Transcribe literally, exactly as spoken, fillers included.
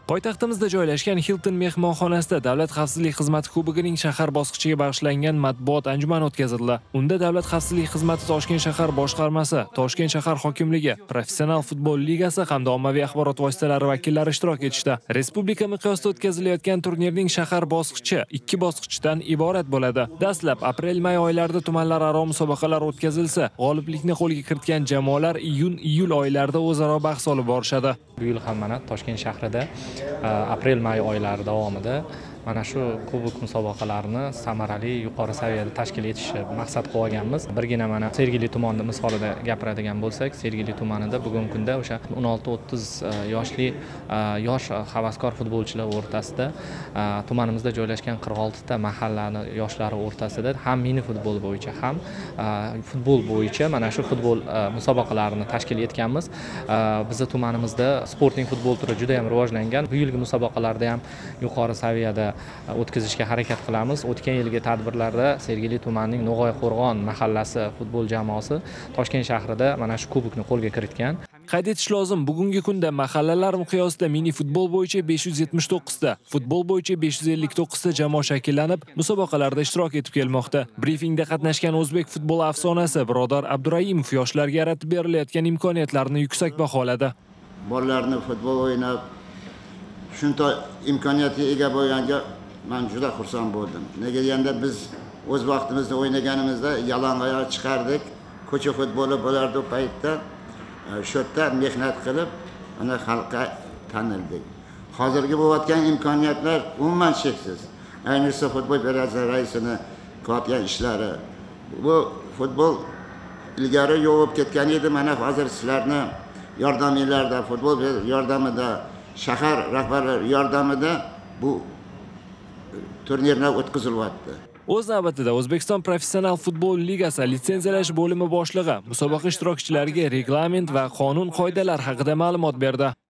Poytaxtimizda joylashgan Hilton mehmonxonasida Davlat xavfsizlik xizmati kubogining shahar bosqichiga bag'ishlangan matbuot anjumani o'tkazildi. Unda Davlat xavfsizlik xizmati Toshkent shahar boshqarmasi, Toshkent shahar hokimligi, Professional futbol ligasi hamda ommaviy axborot vositalari vakillari ishtirok etishdi. Respublika miqyosida o'tkazilayotgan turnirning shahar bosqichi ikki bosqichdan iborat bo'ladi. Dastlab aprel-may oylarida tumanlararo musobaqalar o'tkazilsa, g'oliblikni qo'lga kiritgan jamoalar iyun-iyul oylarida o'zaro bahs olib borishadi. Bu yil ham mana Toshkent shahrida aprel-may oylari davomida mana shu kubok musobaqalarini samarali yuqori saviyada tashkil etish maqsad qilib olganmiz. Birgina mana Sergeli tumanida misolida gapiradigan bo'lsak, Sergeli tumanida bugungi kunda o'sha o'n olti o'ttiz yoshli yosh havaskor futbolchilar o'rtasida tumanimizda joylashgan qirq olti ta mahallani yoshlari o'rtasida ham mini futbol bo'yicha ham futbol bo'yicha mana shu futbol musobaqalarini tashkil etganmiz. Bizning tumanimizda sporting futbol turi juda ham rivojlangan. Bu yilgi musobaqalarda ham yuqori saviyada o'tkazishga harakat qilamiz. O'tgan yilgi tadbirlarda Sergeli tumanining No'g'oy Qo'rg'on mahallasi futbol jamoasi Toshkent shahrida mana shu kubokni qo'lga kiritgan. Qayd etish lozim, bugungi kunda mahallalar miqyosida mini futbol bo'yicha besh yuz yetmish to'qqiz ta, futbol bo'yicha besh yuz ellik to'qqiz ta jamoa shakllanib, musobaqalarda ishtirok etib kelmoqda. Brifingda qatnashgan o'zbek futbol afsonasi Birodar Abdurayimov yoshlarga yaratib berilayotgan imkoniyatlarni yuksak baholadi. Bolalarni futbol o'ynab, shunday imkoniyatga ega bo'lganga men juda xursand bo'ldim. Nega deganda biz o'z vaqtimizda o'ynaganimizda yalang'oyoq chiqardik, ko'cha futboli bo'lardi o paytda. Shu yerda mehnat qilib, ana xalqqa tanildik. Hozirgi bo'layotgan imkoniyatlar umuman cheksiz. Ayniqsa futbol federatsiyasi raisini qilayotgan ishlari. Bu futbol ilgari yo'q bo'lib ketgan edi. Mana hozir sizlarni yordamingizlarda, futbol yordamida, shahar rahbarlari yordamida bu turnirlar o'tkazilyapti. O'z navbatida O'zbekiston Professional futbol ligasi litsenziyalash bo'limi boshlig'i musobaqa ishtirokchilariga reglament va qonun qoidalar haqida ma'lumot berdi.